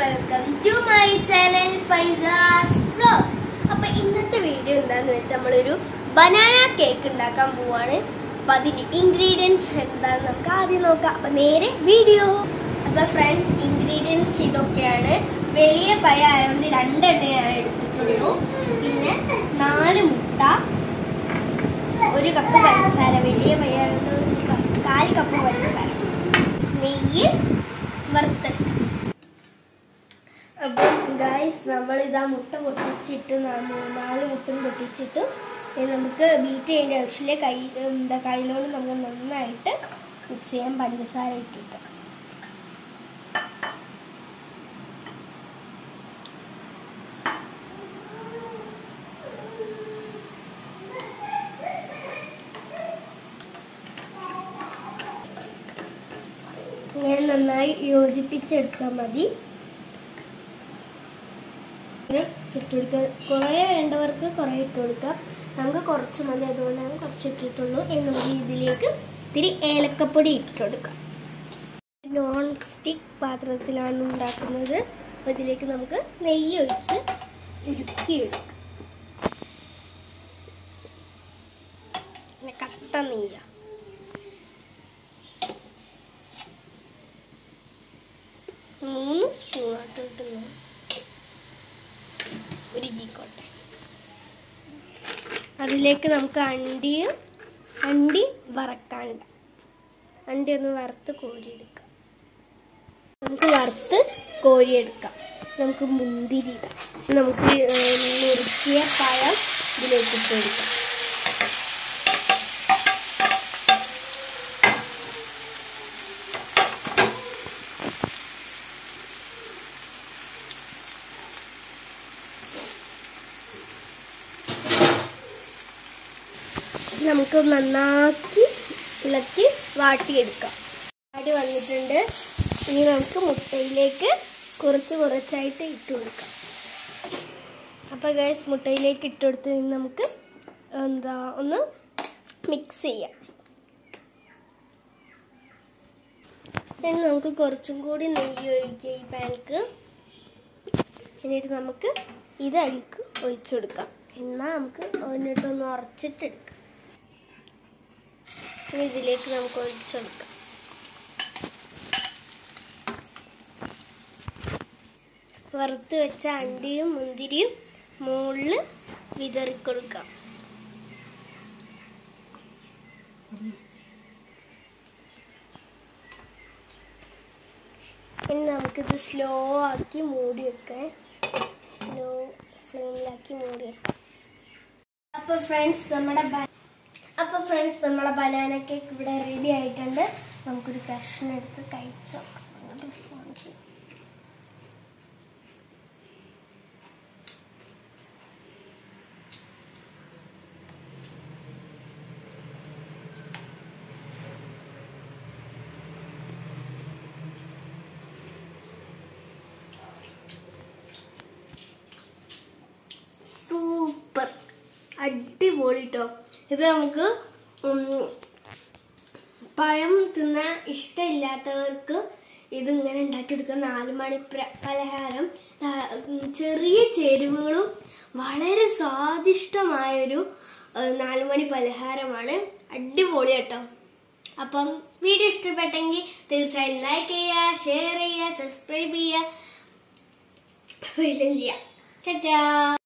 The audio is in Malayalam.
welcome to my channel Faiza's Vlog. അപ്പോൾ ഇന്നത്തെ വീഡിയോ എന്താണെന്ന് വെച്ചാൽ നമ്മളൊരു ബനാന കേക്ക് ഉണ്ടാക്കാൻ പോവാണ്. അപ്പോൾ അതിന്റെ ഇൻഗ്രീഡിയൻസ് എന്താണെന്ന് നമുക്ക് ആദ്യം നോക്കാം. അപ്പോൾ നേരെ വീഡിയോ. അപ്പോൾ ഫ്രണ്ട്സ്, ഇൻഗ്രീഡിയൻസ് ഇതൊക്കെയാണ്. വലിയ പഴം ആയതുകൊണ്ട് 2 എണ്ണ എടുത്തിട്ടുള്ളൂ. പിന്നെ 4 മുട്ട, 1 കപ്പ് പഞ്ചസാര, വലിയ പഴം ആയതുകൊണ്ട് 1/4 കപ്പ് പഞ്ചസാര, നെയ്യ് വറുത്തെടുക്കാം. അപ്പം ഗൈസ്, നമ്മളിതാ മുട്ട പൊട്ടിച്ചിട്ട് 4 മുട്ടയും പൊട്ടിച്ചിട്ട് നമുക്ക് ബീറ്റ് ചെയ്യേണ്ട ആവശ്യമില്ല. കയ്യിലോട് നമുക്ക് നന്നായിട്ട് മിക്സ് ചെയ്യാൻ പഞ്ചസാര ഇട്ടിട്ട്. ഇങ്ങനെ നന്നായി യോജിപ്പിച്ചെടുത്താൽ മതി. ഇട്ടുകൊടുക്കുക. കുറേ വേണ്ടവർക്ക് കുറേ ഇട്ട് കൊടുക്കാം. നമുക്ക് കുറച്ച് മതി, അതുകൊണ്ടാണ് കുറച്ച് ഇട്ടിട്ടുള്ളൂ. നമുക്ക് ഇതിലേക്ക് ഇത്തിരി ഏലക്കപ്പൊടി ഇട്ടുകൊടുക്കാം. നോൺ സ്റ്റിക്ക് പാത്രത്തിലാണ് ഉണ്ടാക്കുന്നത്. അപ്പോൾ ഇതിലേക്ക് നമുക്ക് നെയ്യ് ഒഴിച്ച് ഉരുക്കിയെടുക്കാം. കട്ട നെയ്യ. മൂന്ന് സ്പൂണായിട്ട് ഇട്ടുന്നു. ഉരുക്കിക്കോട്ടെ. അതിലേക്ക് നമുക്ക് അണ്ടി വറക്കാണ്ട്, അണ്ടി ഒന്ന് വറുത്ത് കോരിയെടുക്കാം. നമുക്ക് വറുത്ത് കോരിയെടുക്കാം. നമുക്ക് മുന്തിരി ഇടാം. നമുക്ക് നുറുക്കിയ പഴം ഇതിലേക്ക് ഇട്ട് കൊടുക്കാം. നമുക്ക് നന്നാക്കി ഇളക്കി വാട്ടിയെടുക്കാം. വാട്ടി വന്നിട്ടുണ്ട്. ഇനി നമുക്ക് മുട്ടയിലേക്ക് കുറച്ചായിട്ട് ഇട്ട് കൊടുക്കാം. അപ്പോൾ ഗൈസ്, മുട്ടയിലേക്ക് ഇട്ട് കൊടുത്ത് നമുക്ക് ഒന്ന് മിക്സ് ചെയ്യാം. ഇനി നമുക്ക് കുറച്ചും കൂടി നെയ്യ് ഒഴിക്കുക ഈ പാനിക്ക്. എന്നിട്ട് നമുക്ക് ഇത് അതിലേക്ക് ഒഴിച്ചു കൊടുക്കാം. എന്നാൽ നമുക്ക് എന്നിട്ടൊന്ന് ഉറച്ചിട്ടെടുക്കാം. ഇതിലേക്ക് നമുക്ക് ഒഴിച്ചു കൊടുക്കാം. വറുത്ത് വെച്ച അണ്ടിയും മുന്തിരിയും മുകളിൽ വിതറിക്കൊടുക്കാം. ഇനി നമുക്കിത് സ്ലോ ആക്കി മൂടി വെക്കാം. സ്ലോ ഫ്ലെയിമിലാക്കി മൂടി വെക്കാം. അപ്പോൾ ഫ്രണ്ട്സ്, നമ്മുടെ ബനാന കേക്ക് ഇവിടെ റെഡി ആയിട്ടുണ്ട്. നമുക്കൊരു കഷ്ണം എടുത്ത് കഴിച്ചോ. സൂപ്പർ, അടിപൊളി ട്ടോ. ഇത് നമുക്ക് പഴം തിന്നാൻ ഇഷ്ടമില്ലാത്തവർക്ക് ഇതിങ്ങനെ ഉണ്ടാക്കിയെടുക്കുക. 4 മണി പലഹാരം. ചെറിയ ചേരുവകളും വളരെ സ്വാദിഷ്ടമായൊരു 4 മണി പലഹാരമാണ്. അടിപൊളി കേട്ടോ. അപ്പം വീഡിയോ ഇഷ്ടപ്പെട്ടെങ്കിൽ തീർച്ചയായും ലൈക്ക് ചെയ്യുക, ഷെയർ ചെയ്യുക, സബ്സ്ക്രൈബ് ചെയ്യുക, ടാറ്റാ.